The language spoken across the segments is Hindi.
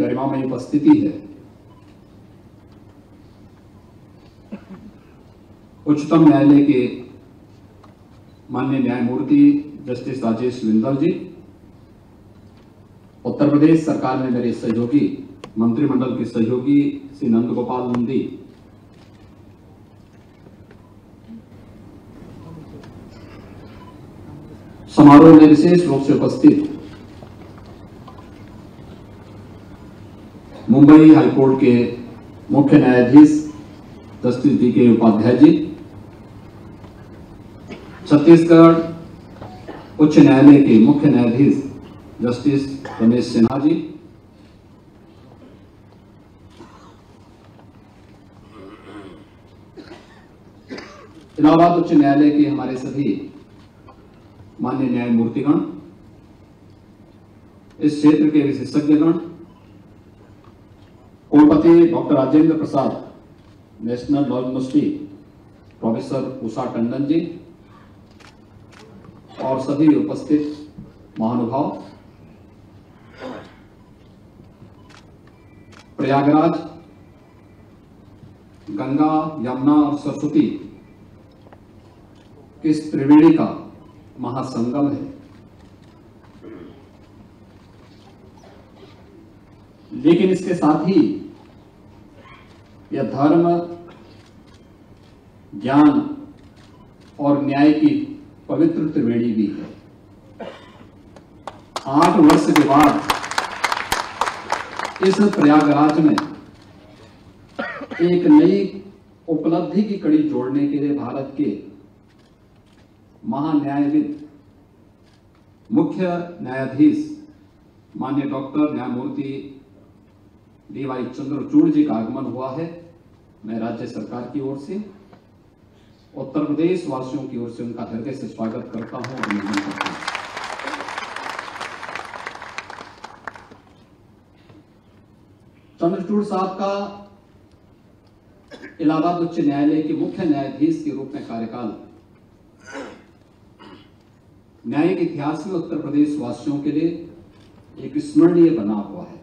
गरिमामयी उपस्थिति है, उच्चतम न्यायालय के माननीय न्यायमूर्ति जस्टिस राजेश बिंदल जी, उत्तर प्रदेश सरकार में मेरे सहयोगी, मंत्रिमंडल के सहयोगी श्री नंद गोपाल नंदी, समारोह में विशेष रूप से उपस्थित मुंबई हाईकोर्ट के मुख्य न्यायाधीश जस्टिस DK उपाध्याय जी, छत्तीसगढ़ उच्च न्यायालय के मुख्य न्यायाधीश जस्टिस रमेश सिन्हा जी, इलाहाबाद उच्च न्यायालय के हमारे सभी माननीय न्यायमूर्तिगण, इस क्षेत्र के विशेषज्ञगण, कुलपति doctor Rajendra Prasad national law university professor Usha Tandon ji और सभी उपस्थित महानुभाव, प्रयागराज गंगा, यमुना और सरस्वती इस त्रिवेणी का महासंगम है, लेकिन इसके साथ ही यह धर्म, ज्ञान और न्याय की पवित्र त्रिवेणी भी है। 8 वर्ष के बाद इस प्रयागराज में एक नई उपलब्धि की कड़ी जोड़ने के लिए भारत के महान्यायविद, मुख्य न्यायाधीश माननीय डॉक्टर न्यायमूर्ति DY चंद्रचूड़ जी का आगमन हुआ है। मैं राज्य सरकार की ओर से, उत्तर प्रदेश वासियों की ओर से उनका हृदय से स्वागत करता हूं, अभिनंदन करता हूं। चंद्रचूड़ साहब का इलाहाबाद उच्च न्यायालय के मुख्य न्यायाधीश के रूप में कार्यकाल न्यायिक इतिहास में उत्तर प्रदेश वासियों के लिए एक स्मरणीय बना हुआ है।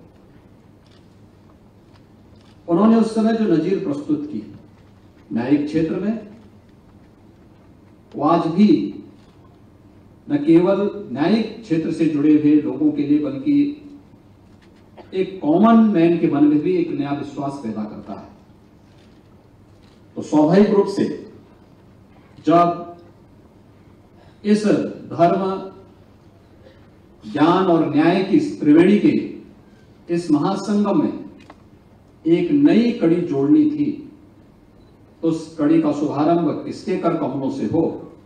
उन्होंने उस समय जो नजीर प्रस्तुत की न्यायिक क्षेत्र में, वो आज भी न केवल न्यायिक क्षेत्र से जुड़े हुए लोगों के लिए बल्कि एक कॉमन मैन के मन में भी एक नया विश्वास पैदा करता है। तो स्वाभाविक रूप से जब इस धर्म, ज्ञान और न्याय की त्रिवेणी के इस महासंगम में एक नई कड़ी जोड़नी थी, तो उस कड़ी का शुभारंभ किसके कर कमलों से हो।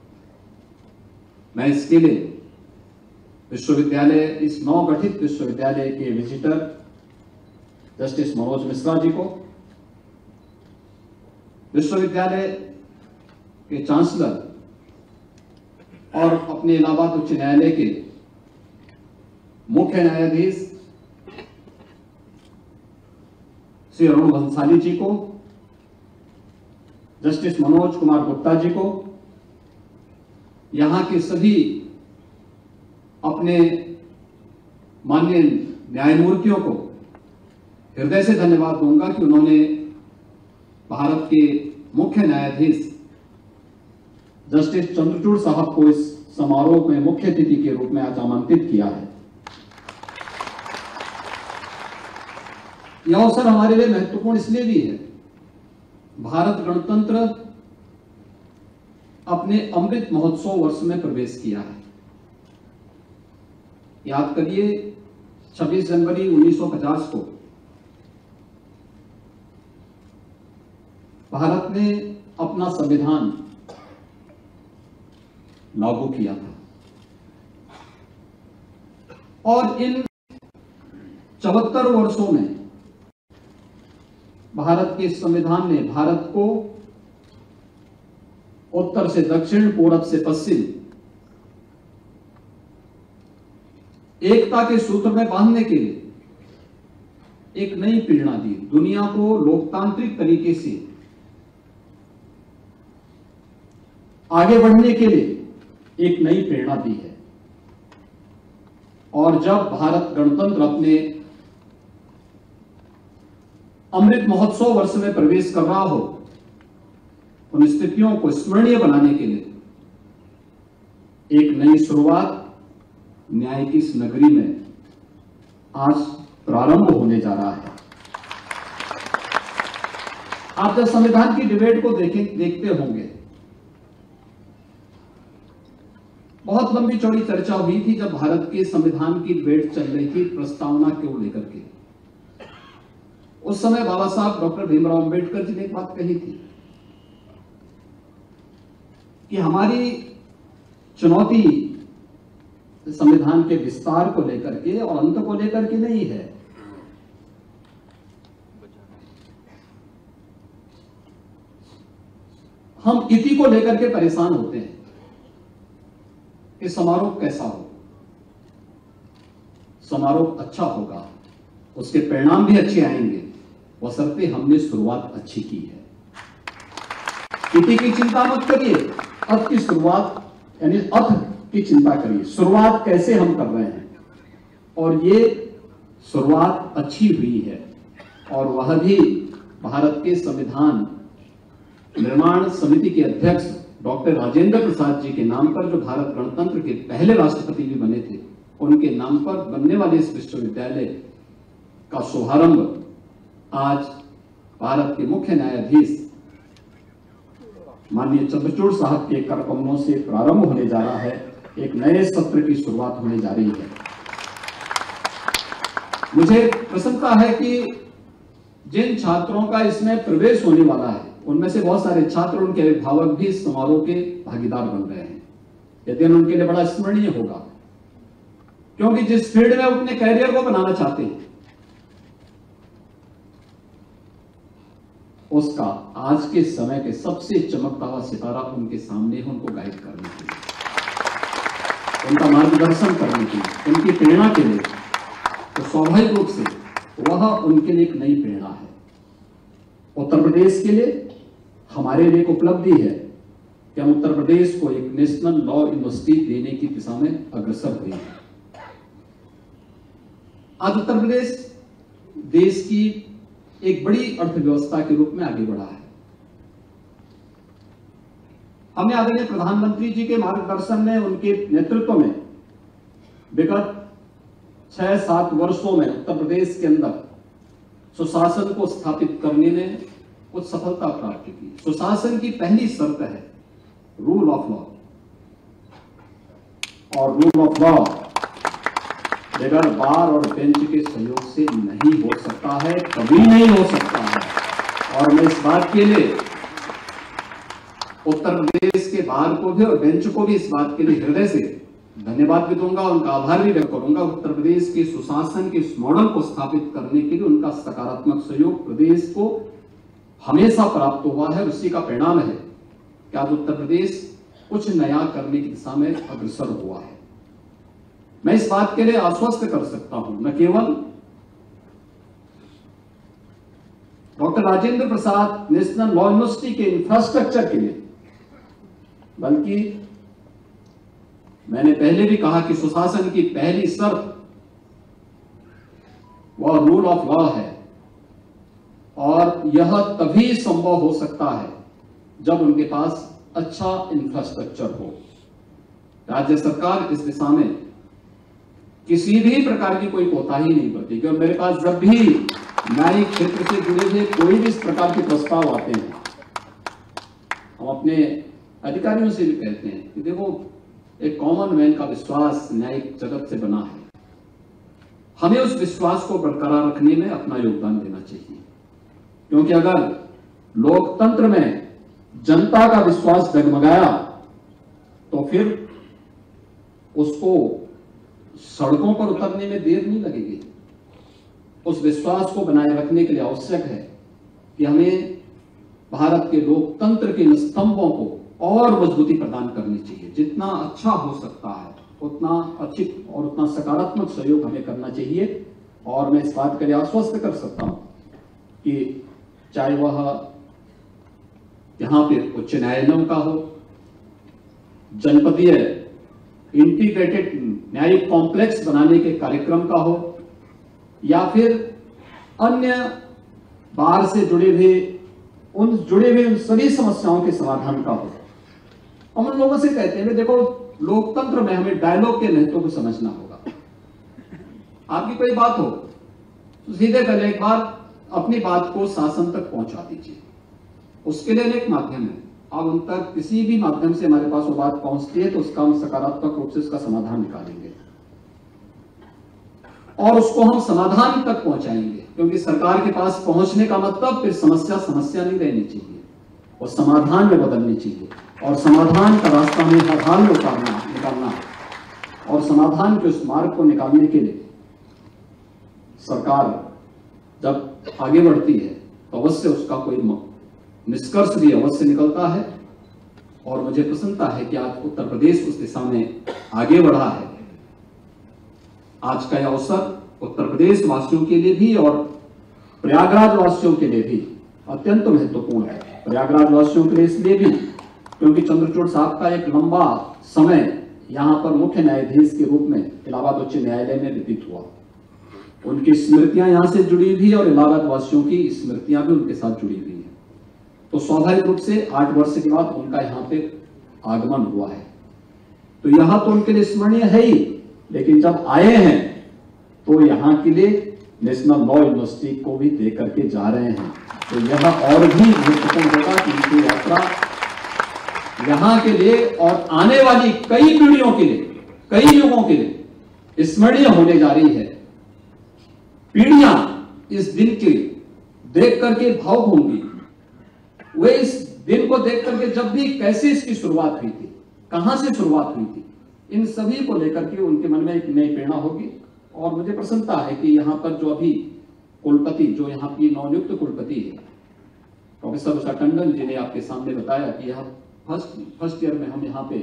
मैं इसके लिए विश्वविद्यालय, इस नवगठित विश्वविद्यालय के विजिटर जस्टिस मनोज मिश्रा जी को, विश्वविद्यालय के चांसलर और अपने इलाहाबाद उच्च न्यायालय के मुख्य न्यायाधीश श्री अरुण भंसाली जी को, जस्टिस मनोज कुमार गुप्ता जी को, यहां के सभी अपने माननीय न्यायमूर्तियों को हृदय से धन्यवाद दूंगा कि उन्होंने भारत के मुख्य न्यायाधीश जस्टिस चंद्रचूड़ साहब को इस समारोह में मुख्य अतिथि के रूप में आज आमंत्रित किया है। यह अवसर हमारे लिए महत्वपूर्ण इसलिए भी है, भारत गणतंत्र अपने अमृत महोत्सव वर्ष में प्रवेश किया है। याद करिए 26 जनवरी 1950 को भारत ने अपना संविधान लागू किया था और इन 74 वर्षों में भारत के संविधान ने भारत को उत्तर से दक्षिण, पूरब से पश्चिम एकता के सूत्र में बांधने के लिए एक नई प्रेरणा दी। दुनिया को लोकतांत्रिक तरीके से आगे बढ़ने के लिए एक नई प्रेरणा दी है। और जब भारत गणतंत्र अपने अमृत महोत्सव वर्ष में प्रवेश कर रहा हो, उन स्थितियों को स्मरणीय बनाने के लिए एक नई शुरुआत न्याय की इस नगरी में आज प्रारंभ होने जा रहा है। आप जब संविधान की डिबेट को देखते होंगे, बहुत लंबी चौड़ी चर्चा हुई थी जब भारत के संविधान की डिबेट चल रही थी प्रस्तावना को लेकर के। उस समय बाबा साहब डॉक्टर भीमराव अंबेडकर जी ने एक बात कही थी कि हमारी चुनौती संविधान के विस्तार को लेकर के और अंत को लेकर के नहीं है, हम इति को लेकर के परेशान होते हैं कि समारोह कैसा हो, समारोह अच्छा होगा, उसके परिणाम भी अच्छे आएंगे, बशर्ते हमने शुरुआत अच्छी की है। इति की चिंता मत करिए, अर्थ की शुरुआत यानी अर्थ की चिंता करिए, शुरुआत कैसे हम कर रहे हैं, और ये शुरुआत अच्छी हुई है। और वह भी भारत के संविधान निर्माण समिति के अध्यक्ष डॉक्टर राजेंद्र प्रसाद जी के नाम पर, जो भारत गणतंत्र के पहले राष्ट्रपति भी बने थे, उनके नाम पर बनने वाले इस विश्वविद्यालय का शुभारंभ आज भारत के मुख्य न्यायाधीश माननीय चंद्रचूड़ साहब के कर कमलों से प्रारंभ होने जा रहा है। एक नए सत्र की शुरुआत होने जा रही है। मुझे प्रसन्नता है कि जिन छात्रों का इसमें प्रवेश होने वाला है, उनमें से बहुत सारे छात्र, उनके अभिभावक भी इस समारोह के भागीदार बन रहे हैं। यह दिन उनके लिए बड़ा स्मरणीय होगा, क्योंकि जिस फील्ड में अपने कैरियर को बनाना चाहते हैं, उसका आज के समय के सबसे चमकता हुआ सितारा उनके सामने है, उनको गाइड करने के लिए, उनका मार्गदर्शन करने के लिए, उनकी प्रेरणा के लिए। तो स्वाभाविक रूप से वह उनके लिए एक नई प्रेरणा है। उत्तर प्रदेश के लिए, हमारे लिए एक उपलब्धि है कि हम उत्तर प्रदेश को एक नेशनल लॉ यूनिवर्सिटी देने की दिशा में अग्रसर हुए हैं। आज उत्तर प्रदेश देश की एक बड़ी अर्थव्यवस्था के रूप में आगे बढ़ा है। हमने आदरणीय प्रधानमंत्री जी के मार्गदर्शन में, उनके नेतृत्व में विगत 6-7 वर्षों में उत्तर प्रदेश के अंदर सुशासन को स्थापित करने में कुछ सफलता प्राप्त की। सुशासन की पहली शर्त है रूल ऑफ लॉ, और रूल ऑफ लॉ बगैर बार और बेंच के सहयोग से नहीं हो सकता है, कभी नहीं हो सकता है। और मैं इस बात के लिए उत्तर प्रदेश के बार को भी और बेंच को भी इस बात के लिए हृदय से धन्यवाद भी दूंगा, उनका आभार भी व्यक्त करूंगा। उत्तर प्रदेश के सुशासन के इस मॉडल को स्थापित करने के लिए उनका सकारात्मक सहयोग प्रदेश को हमेशा प्राप्त हुआ है। उसी का परिणाम है कि आज उत्तर प्रदेश कुछ नया करने की दिशा में अग्रसर हुआ है। मैं इस बात के लिए आश्वस्त कर सकता हूं, न केवल doctor Rajendra Prasad national law university के इंफ्रास्ट्रक्चर के लिए, बल्कि मैंने पहले भी कहा कि सुशासन की पहली शर्त वह रूल ऑफ लॉ है, और यह तभी संभव हो सकता है जब उनके पास अच्छा इंफ्रास्ट्रक्चर हो। राज्य सरकार इस दिशा में किसी भी प्रकार की कोई कोताही नहीं बरती, क्योंकि मेरे पास जब भी न्यायिक क्षेत्र से जुड़े हुए कोई भी इस प्रकार के प्रस्ताव आते हैं, हम अपने अधिकारियों से भी कहते हैं कि देखो, एक कॉमन मैन का विश्वास न्यायिक जगत से बना है, हमें उस विश्वास को बरकरार रखने में अपना योगदान देना चाहिए। क्योंकि अगर लोकतंत्र में जनता का विश्वास डगमगाया तो फिर उसको सड़कों पर उतरने में देर नहीं लगेगी। उस विश्वास को बनाए रखने के लिए आवश्यक है कि हमें भारत के लोकतंत्र के इन स्तंभों को और मजबूती प्रदान करनी चाहिए। जितना अच्छा हो सकता है उतना अच्छी और उतना सकारात्मक सहयोग हमें करना चाहिए। और मैं इस बात के लिए आश्वस्त कर सकता हूं कि चाहे वह यहां पे उच्च न्यायालयों का हो, जनपदीय इंटीग्रेटेड न्यायिक कॉम्प्लेक्स बनाने के कार्यक्रम का हो, या फिर अन्य बाहर से जुड़े हुए उन सभी समस्याओं के समाधान का हो। हम उन लोगों से कहते हैं कि देखो, लोकतंत्र में हमें डायलॉग के महत्व को समझना होगा। आपकी कोई बात हो तो सीधे पहले एक बार अपनी बात को शासन तक पहुंचा दीजिए। उसके लिए अनेक माध्यम है। आप उन तक किसी भी माध्यम से हमारे पास वो बात पहुंचती है तो उसका हम सकारात्मक रूप से उसका समाधान निकालेंगे और उसको हम समाधान तक पहुंचाएंगे, क्योंकि सरकार के पास पहुंचने का मतलब फिर समस्या नहीं रहनी चाहिए और समाधान में बदलनी चाहिए और समाधान का रास्ता में हर हाल में निकालना और समाधान के उस मार्ग को निकालने के लिए सरकार जब आगे बढ़ती है तो अवश्य उसका कोई निष्कर्ष भी अवश्य निकलता है। और मुझे प्रसन्नता है कि आज उत्तर प्रदेश उस दिशा में आगे बढ़ा है। आज का यह अवसर उत्तर प्रदेश वासियों के लिए भी और प्रयागराज वासियों के लिए भी अत्यंत महत्वपूर्ण है। प्रयागराज वासियों के लिए इसलिए भी क्योंकि चंद्रचूड़ साहब का एक लंबा समय यहाँ पर मुख्य न्यायाधीश के रूप में इलाहाबाद उच्च न्यायालय में व्यतीत हुआ। उनकी स्मृतियां यहाँ से जुड़ी हुई और इलाहाबाद वासियों की स्मृतियां भी उनके साथ जुड़ी हुई हैं। तो स्वाभाविक रूप से 8 वर्ष के बाद उनका यहाँ पे आगमन हुआ है, तो यहाँ तो उनके लिए स्मरणीय है ही, लेकिन जब आए हैं तो यहाँ के लिए नेशनल लॉ यूनिवर्सिटी को भी दे करके जा रहे हैं। तो यह और भी महत्वपूर्ण होगा कि इनकी यात्रा यहाँ के लिए और आने वाली कई पीढ़ियों के लिए, कई युगों के लिए स्मरणीय होने जा रही है। पीढ़ियां इस दिन के देख करके भावुक होंगी। वे इस दिन को देख करके जब भी कैसे इसकी शुरुआत हुई थी, कहां से शुरुआत हुई थी, इन सभी को लेकर के उनके मन में एक नई प्रेरणा होगी। और मुझे प्रसन्नता है कि यहाँ पर जो अभी कुलपति, जो यहाँ की नवनियुक्त कुलपति है प्रोफेसर उषा टंडन जी ने आपके सामने बताया कि यह फर्स्ट ईयर में हम यहाँ पे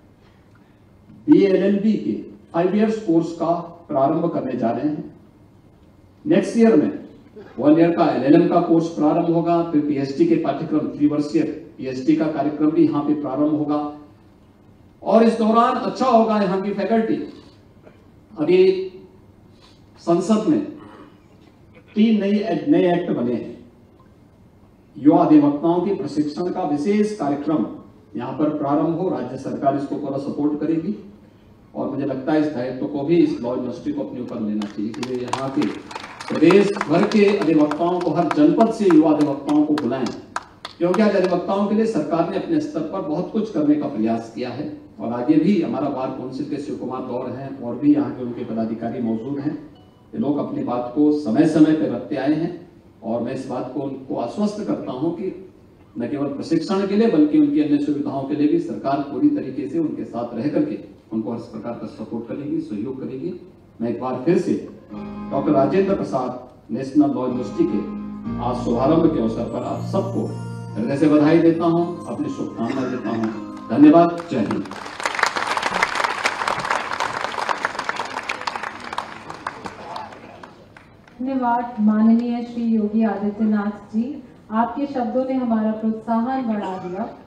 BA-LLB के 5 इयर्स कोर्स का प्रारंभ करने जा रहे हैं। नेक्स्ट ईयर में 1 ईयर का LLM का कोर्स प्रारंभ होगा, फिर PhD के पाठ्यक्रम 3 वर्षीय PhD का कार्यक्रम भी यहाँ पे प्रारंभ होगा। और इस दौरान अच्छा होगा यहाँ की फैकल्टी। अभी संसद में 3 नए एक्ट बने हैं। युवा अधिवक्ताओं के प्रशिक्षण का विशेष कार्यक्रम यहाँ पर प्रारंभ हो, राज्य सरकार इसको पूरा सपोर्ट करेगी। और मुझे लगता है इस दायित्व को भी इस लॉ यूनिवर्सिटी को अपने ऊपर लेना चाहिए कि वे यहाँ के प्रदेश भर के अधिवक्ताओं को, हर जनपद से युवा अधिवक्ताओं को बुलाएं, क्योंकि आज अधिवक्ताओं के लिए सरकार ने अपने स्तर पर बहुत कुछ करने का प्रयास किया है। और आगे भी हमारा बार काउंसिल के शिव कुमार गौड़ हैं और भी यहाँ के उनके पदाधिकारी मौजूद हैं। ये लोग अपनी बात को समय समय पर रखते आए हैं और मैं इस बात को उनको आश्वस्त करता हूँ कि न केवल प्रशिक्षण के लिए बल्कि उनकी अन्य सुविधाओं के लिए भी सरकार पूरी तरीके से उनके साथ रह करके उनको हर प्रकार का सपोर्ट करेगी, सहयोग करेगी। मैं एक बार फिर से doctor Rajendra Prasad national law university के आज शुभारंभ के अवसर पर आप सबको हृदय से बधाई देता हूं, अपनी शुभकामनाएं देता हूं। धन्यवाद। जय हिंद। धन्यवाद माननीय श्री योगी आदित्यनाथ जी, आपके शब्दों ने हमारा प्रोत्साहन बढ़ा दिया।